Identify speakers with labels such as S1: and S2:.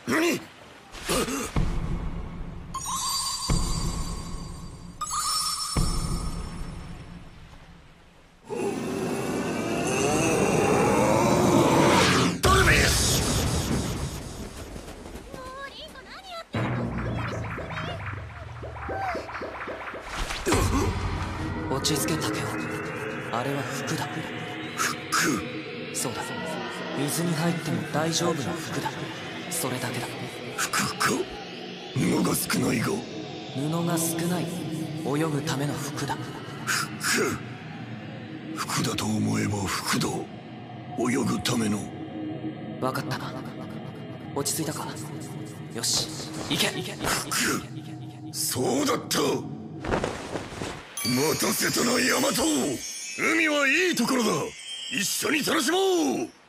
S1: 何？
S2: 落ち着け竹雄。あれは服だ。
S1: 服？
S2: そうだ。水に入っても大丈夫な服だ。それだけだ。
S1: 服か？布が少ないが。
S2: 布が少ない。泳ぐための服だ。
S1: 服だと思えば服だ。泳ぐための。
S2: 分かったな。落ち着いたか。よし、行け。
S1: 服？そうだった。待たせたなヤマト。海はいいところだ。一緒に楽しもう。